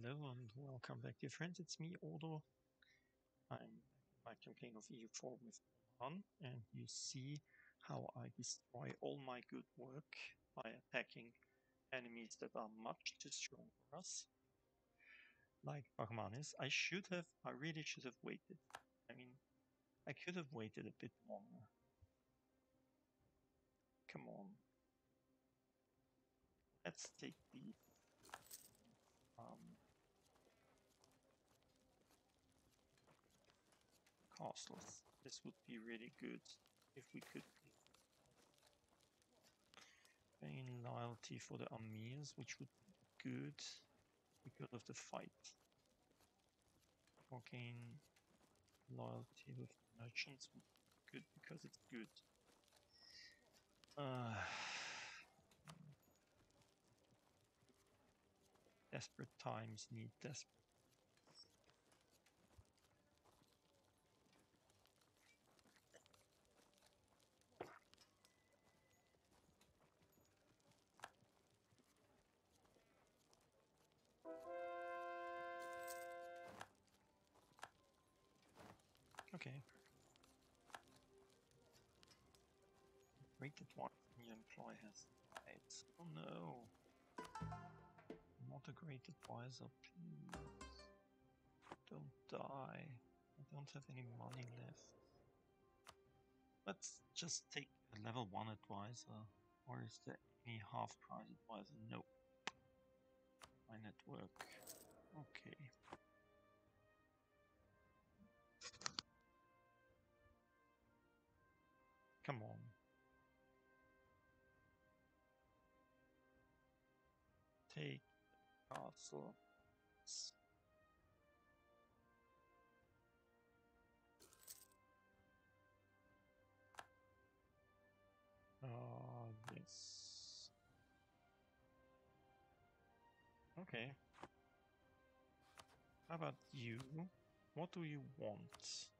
Hello and welcome back, dear friends. It's me, Odo. I'm in my campaign of EU4 with Oman, and you see how I destroy all my good work by attacking enemies that are much too strong for us, like Bahmanis. I really should have waited. I mean, I could have waited a bit longer. Come on. Let's take the castles. This would be really good if we could gain loyalty for the Amirs, which would be good because of the fight. Or gain loyalty with merchants would be good because it's good. Desperate times need desperate. Okay. Rated one new employee has died. Oh no. Not a great advisor, please. Don't die. I don't have any money left. Let's just take a level 1 advisor. Or is there any half price advisor? No. My network. Okay. Come on. Take the castle. Yes. Okay. How about you? What do you want?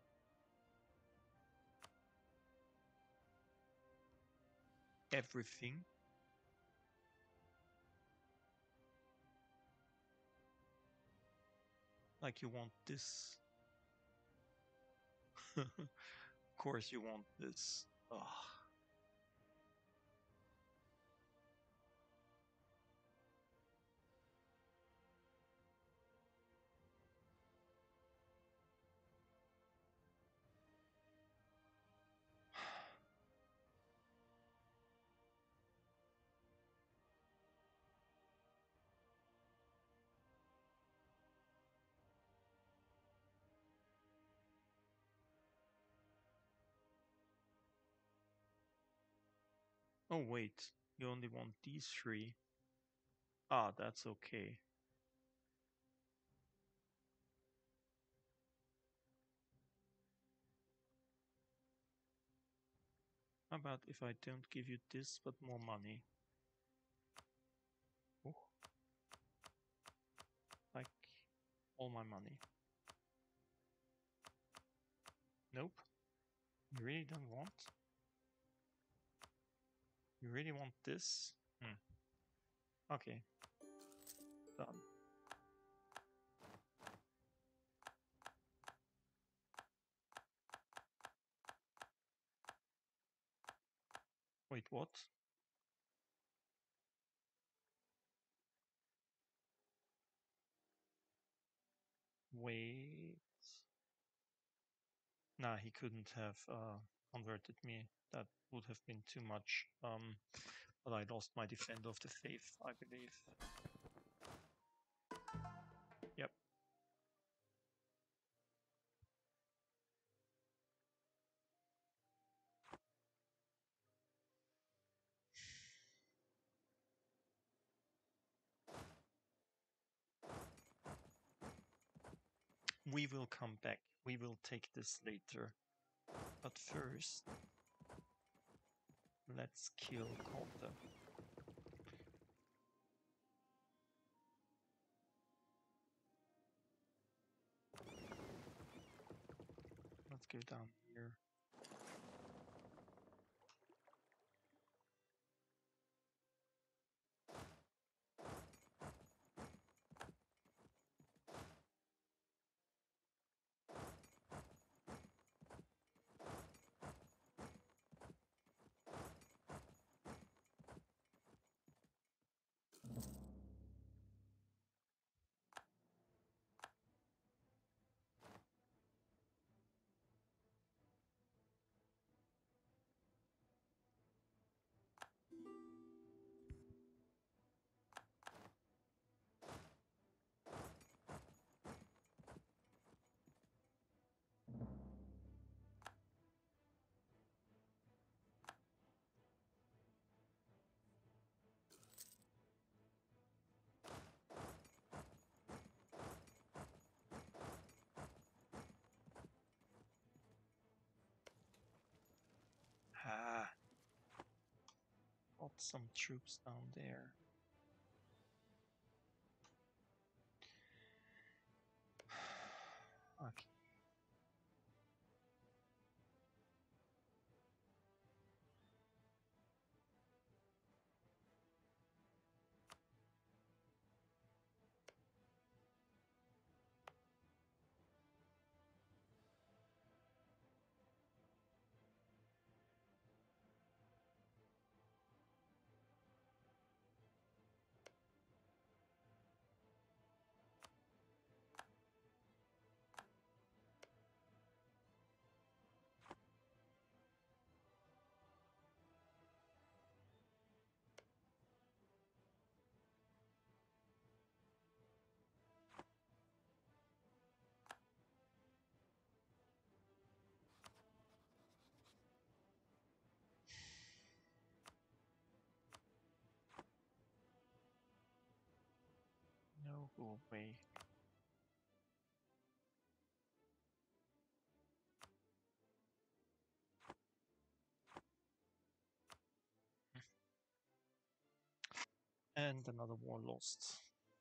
Everything? Like you want this? Of course you want this. Ugh. Oh wait, you only want these three. Ah, that's okay. How about if I don't give you this but more money? Oh. Like all my money. Nope. You really don't want? You really want this? Okay. Done. Wait, what? Wait. Nah, he couldn't have converted me. That would have been too much. But I lost my Defender of the Faith, I believe. Yep. We will come back. We will take this later. But first, let's kill Kotte. Let's go down here. got some troops down there. Okay. No, go away. And another war lost.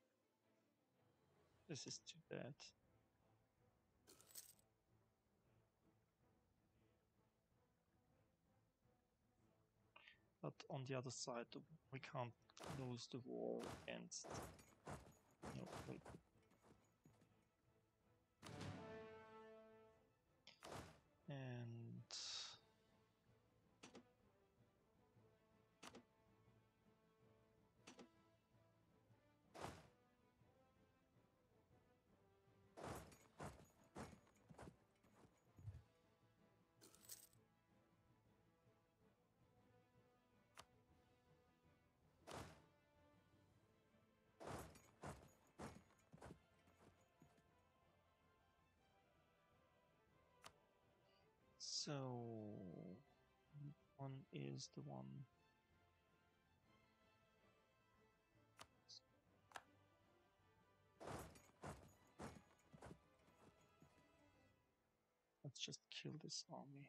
This is too bad. But on the other side, we can't lose the war against. No, wait. And so one is the one. Let's just kill this army.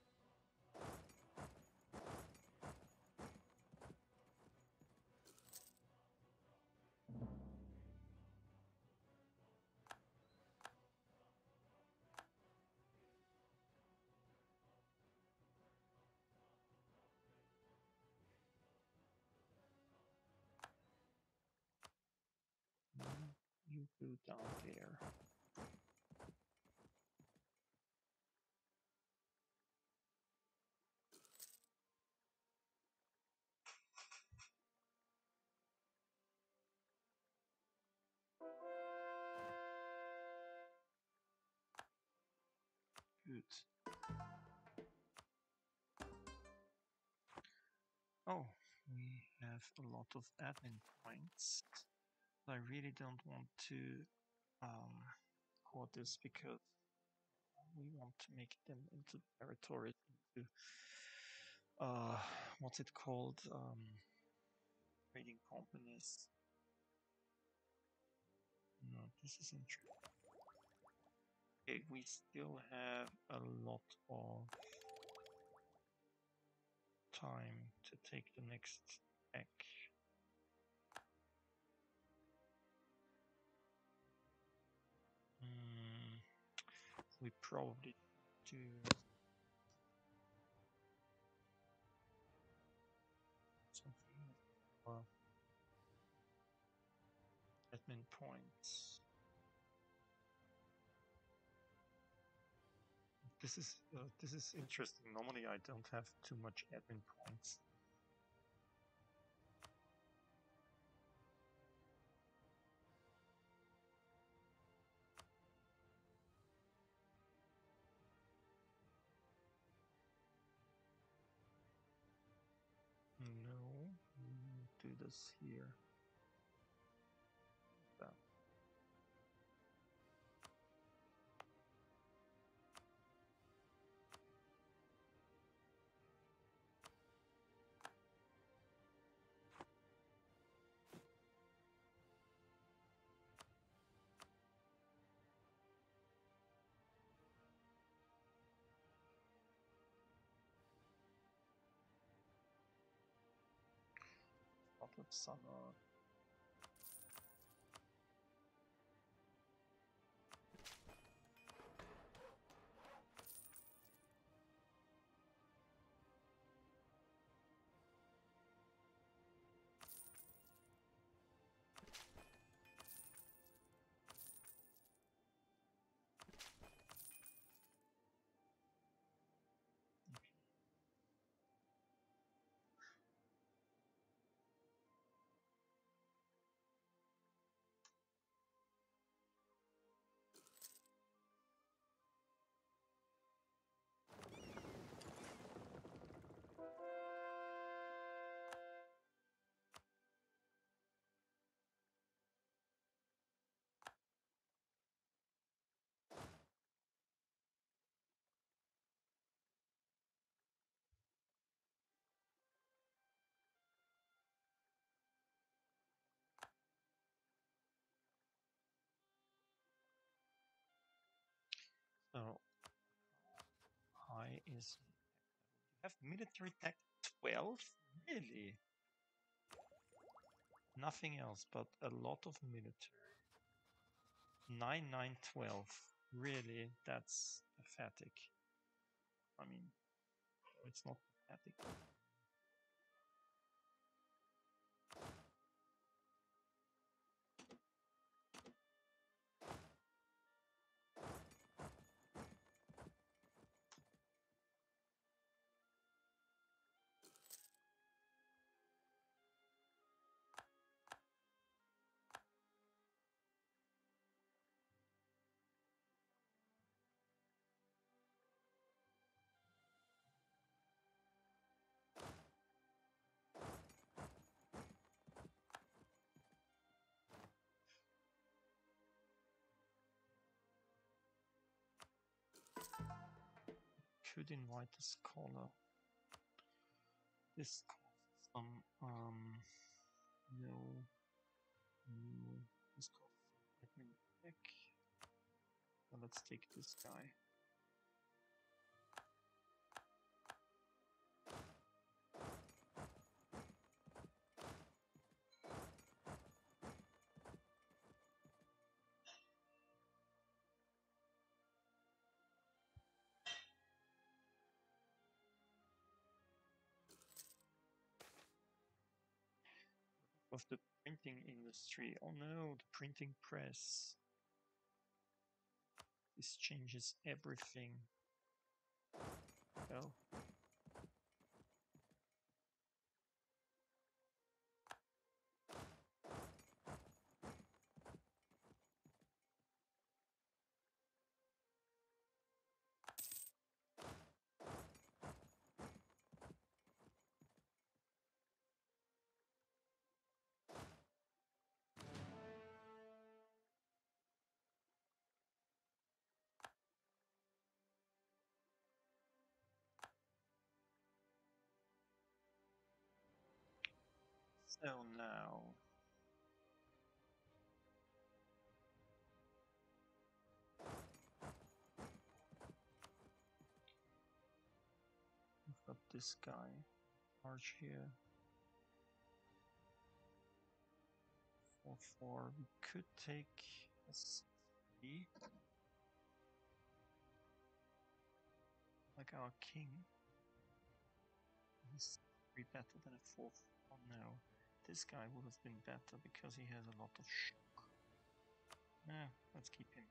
You go down there. Good. Oh, we have a lot of admin points. I really don't want to quote this because we want to make them into territories, into what's it called? Trading companies. No, this isn't true. Okay, we still have a lot of time to take the next egg. We probably do something for admin points. This is interesting. Normally, I don't have too much admin points. No, we do this here. That. summer. So high is you have military tech 12? Really? Nothing else but a lot of military. 9, 9, 12. Really? That's pathetic. I mean, it's not pathetic. Could invite a scholar. This costs some no, this costs some admin tech. So let's take this guy. Of the printing industry. Oh no, the printing press. This changes everything. Oh. So now we've got this guy large here. 4-4. We could take a 6-3 like our king. He's 3 better than a 4-4 now. This guy would have been better because he has a lot of shock. Nah, let's keep him.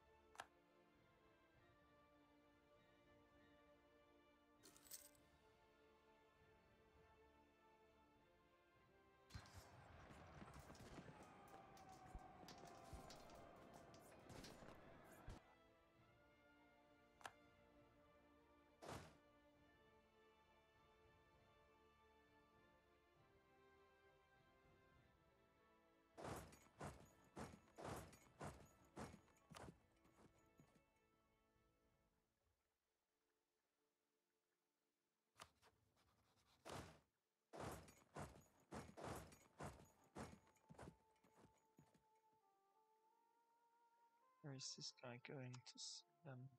Where is this guy going to see them?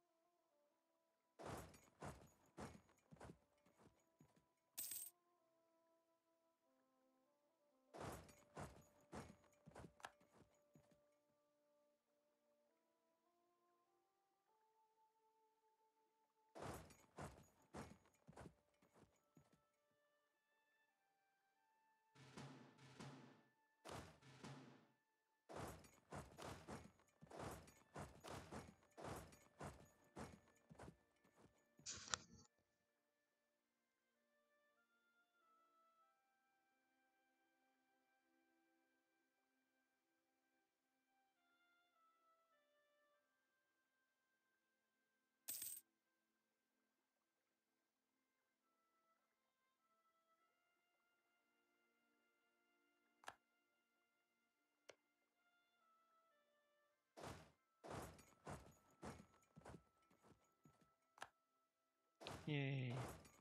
Yay.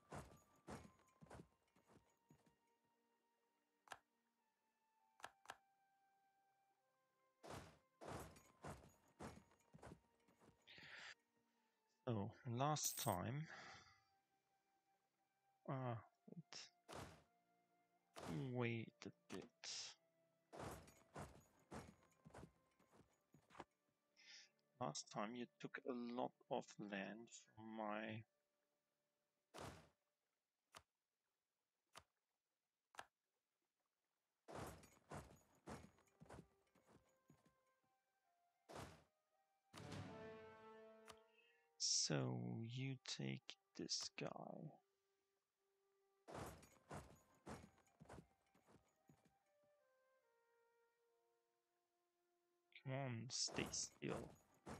So last time, wait a bit. Last time you took a lot of land from my so you take this guy. Come on, stay still.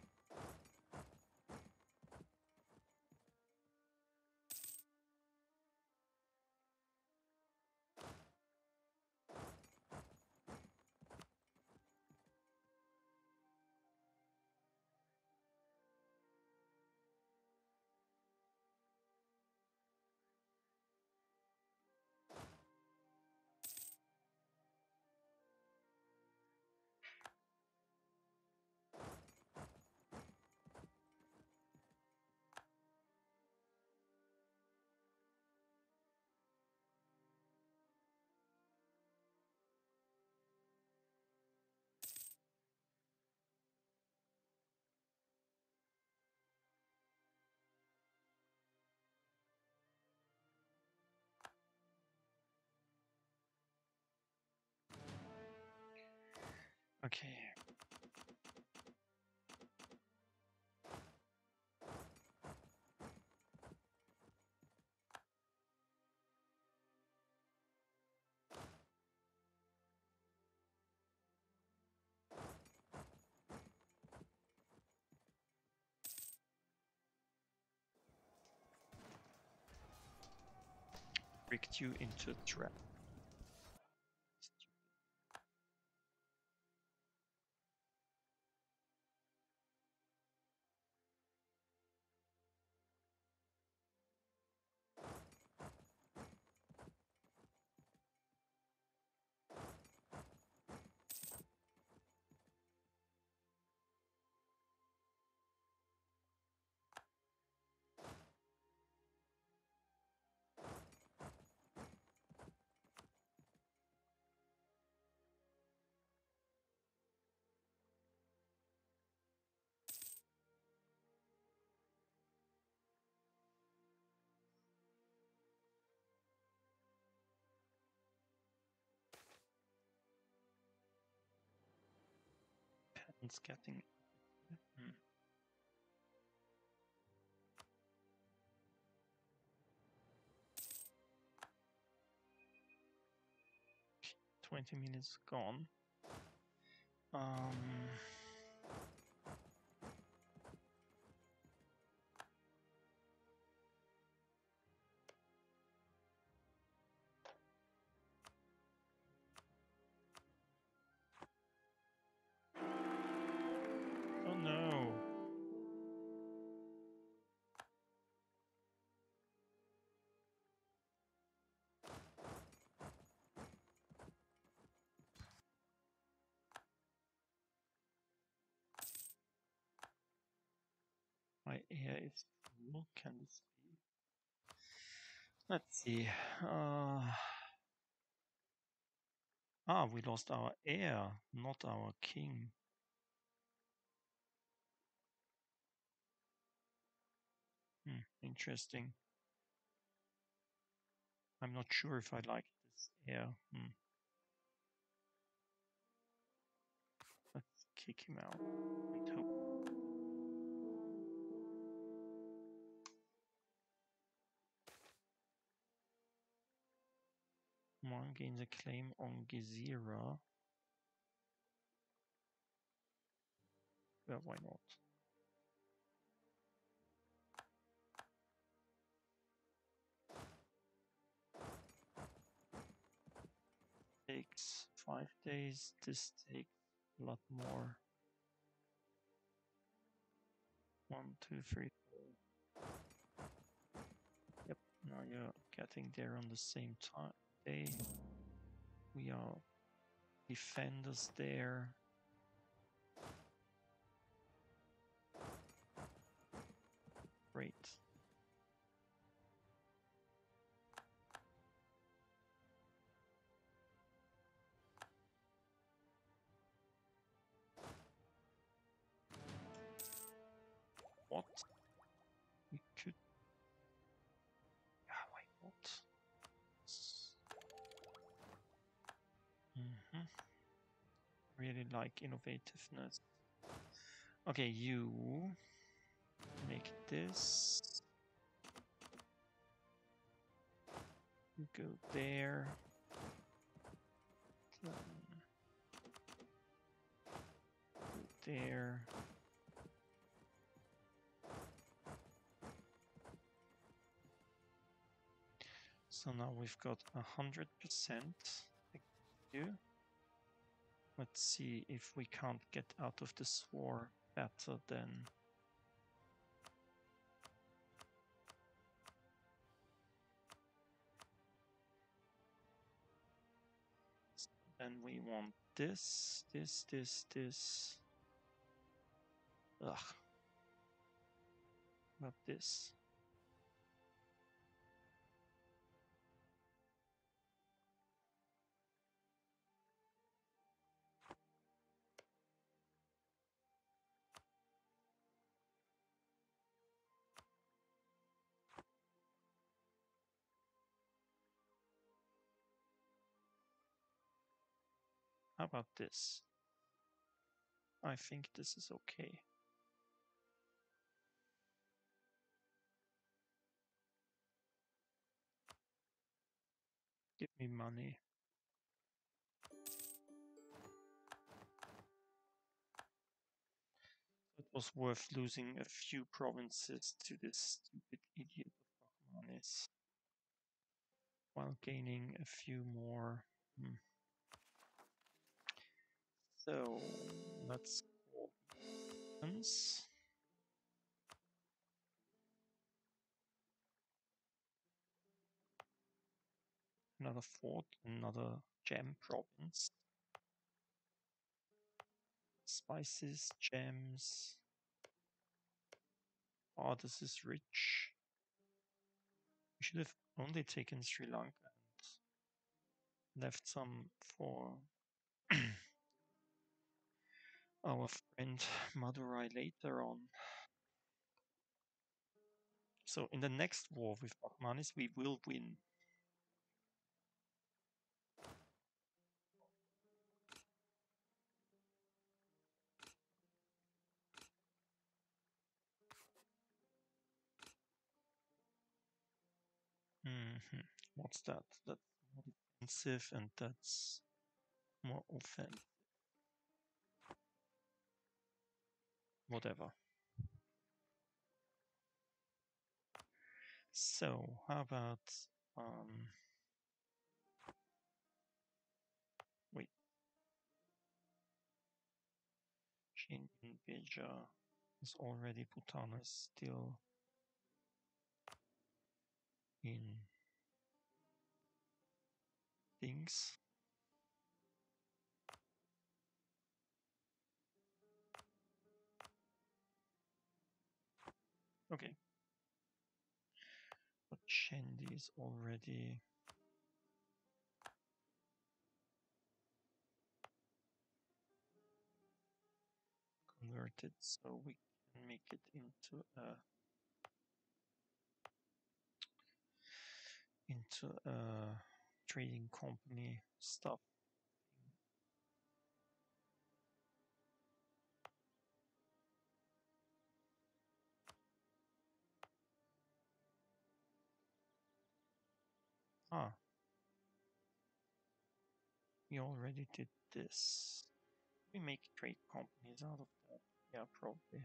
Okay. Tricked you into a trap. It's getting 20 minutes gone. Oh no. My air is full. Can this be? Let's see. We lost our heir, not our king. Interesting. I'm not sure if I like this heir. Let's kick him out and hope. Oman gains a claim on Gezira. Well, why not? Takes 5 days. This takes a lot more. 1, 2, 3, 4. you're getting there on the same time. We are defenders there. Great. What? We could... Yeah, wait, what? Really like innovativeness. Okay, you make this. You go there. Then go there. So now we've got 100%. Thank you. Let's see if we can't get out of this war better than... Then we want this. Ugh. Not this. How about this? I think this is okay. Give me money. It was worth losing a few provinces to this stupid idiot of Bahmanis, while gaining a few more. So let's call province. Another fort, another gem province. Spices, gems. Oh, this is rich. We should have only taken Sri Lanka and left some for our friend Madurai later on. So in the next war with Bahmanis, we will win. What's that? That's more defensive and that's more offensive. Whatever. So how about wait. Shinyan Beja is already Putana still in things. Okay. But Shendi is already converted, so we can make it into a trading company stuff. Ah, we already did this. We make trade companies out of that. Yeah, probably.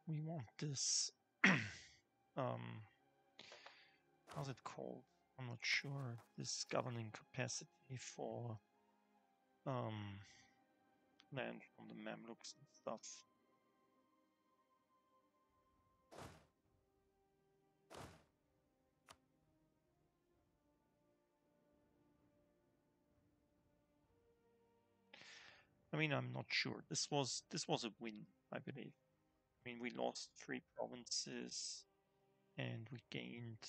we want this, how's it called? I'm not sure. This governing capacity for land from the Mamluks and stuff. I mean, I'm not sure. This was a win, I believe. I mean, we lost 3 provinces and we gained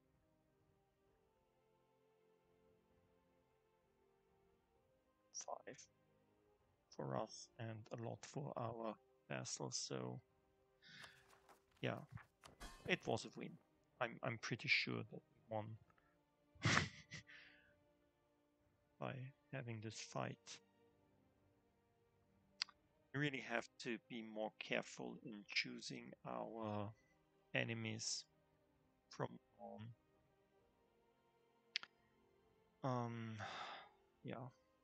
5 for us and a lot for our vassals. So yeah, it was a win. I'm pretty sure that we won by having this fight. We really have to be more careful in choosing our enemies from yeah.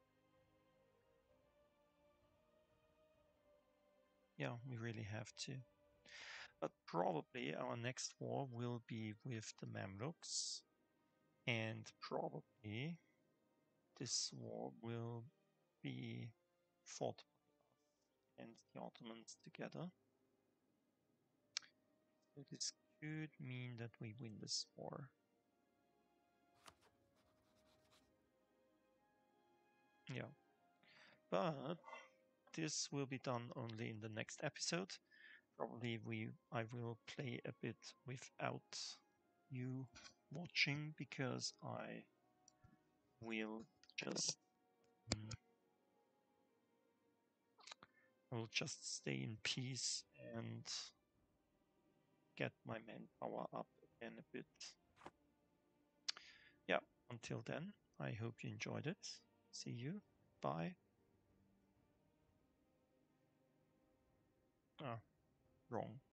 Yeah, we really have to. But probably our next war will be with the Mamluks, and probably this war will be fought by us and the Ottomans together. So this could mean that we win this war. Yeah. But this will be done only in the next episode. Probably I will play a bit without you watching because I will just stay in peace and get my manpower up again a bit. Yeah, until then, I hope you enjoyed it. See you. Bye. Ah, wrong.